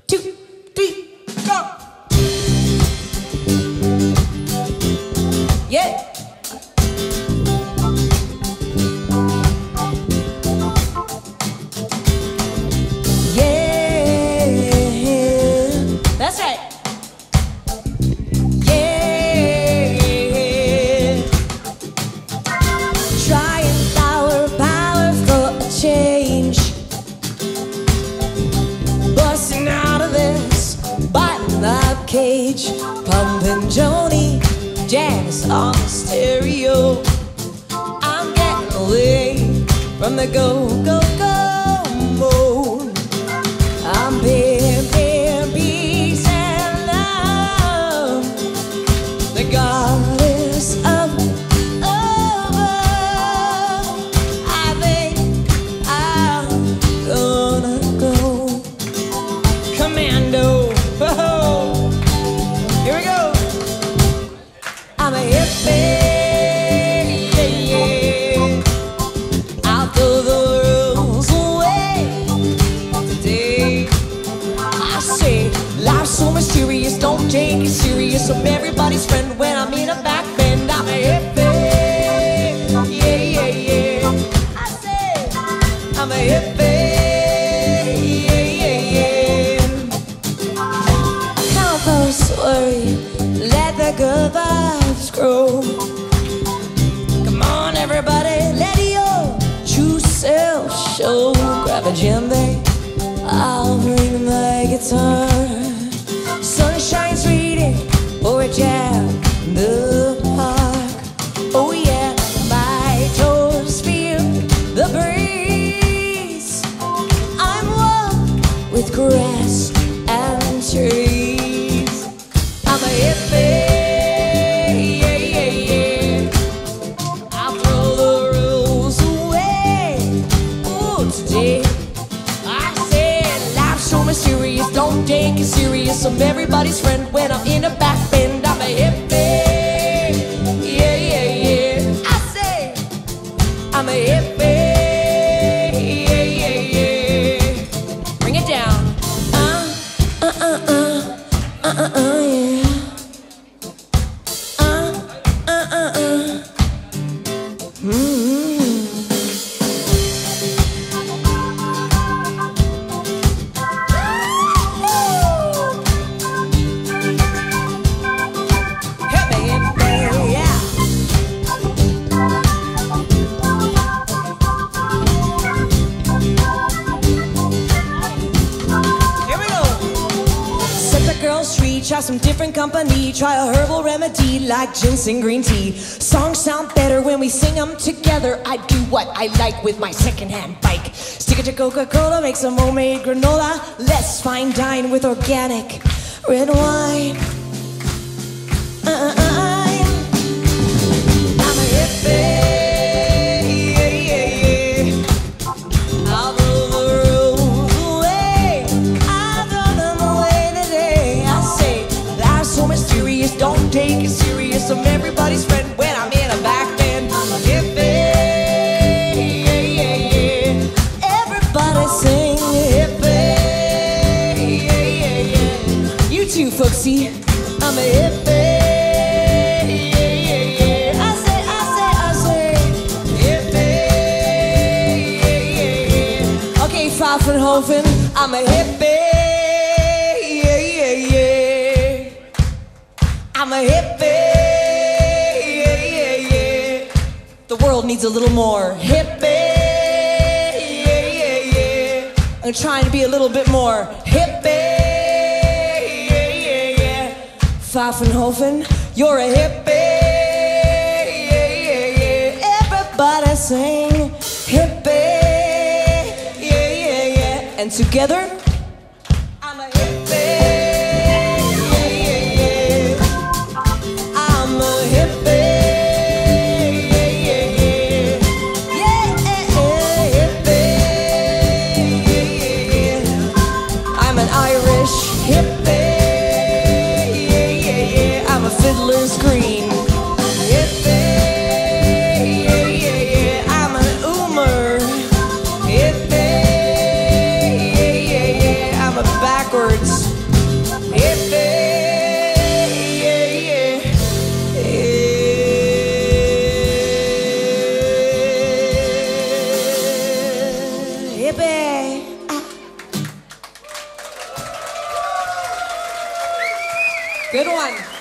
2, 3, go! Yeah! That's right. Yeah. Trying power for a change. Busting out of this bottom up cage. Pumping Joni jazz on the stereo. I'm getting away from the go, go, go mode. I'm being peace and love, the goddess of love. I think I'm gonna go commando. Oh, here we go. I'm a hippie. I'll throw the rules away today. I say life's so mysterious, don't take it serious. I'm everybody's friend when I'm in a back bend. I'm a hippie, yeah, yeah, yeah. I say I'm a hippie, yeah, yeah, yeah. Count those worry, let the good vibes grow. Come on, everybody, let your true self show. Grab a djembe, I'll bring my guitar. Sunshine's waiting for a jam in the park. Oh yeah, my toes feel the breeze. I'm one with grass and trees. I'm a hippie, yeah, yeah, yeah. I'll throw the rules away. Ooh, today I said life's so mysterious, don't take it serious. I'm everybody's friend when I'm in a back bend. I'm a hippie, yeah, yeah, yeah. I say I'm a hippie, yeah, yeah, yeah. Bring it down. Yeah. Try some different company, try a herbal remedy like ginseng green tea. Songs sound better when we sing them together. I do what I like with my secondhand bike. Stick it to Coca-Cola, make some homemade granola. Let's fine dine with organic red wine. I'm a hippie. Don't take it serious, I'm everybody's friend when I'm in a back bend. I'm a hippie, yeah, yeah, yeah. Everybody sing hippie, yeah, yeah, yeah. You too, folksy. I'm a hippie, yeah, yeah, yeah. I say, hippie, yeah, yeah, yeah. Okay, Pfaffenhofen, I'm a hippie. I'm a hippie, yeah, yeah, yeah. The world needs a little more hippie, yeah, yeah, yeah. I'm trying to be a little bit more hippie, yeah, yeah, yeah. Pfaffenhofen, you're a hippie, yeah, yeah, yeah. Everybody sing hippie, yeah, yeah, yeah. And together, I'm a hippie. Fiddler's green. Hippie, yeah, yeah, yeah. I'm an oomer. Hippie, yeah, yeah, yeah. I'm a backwards baby. Good one.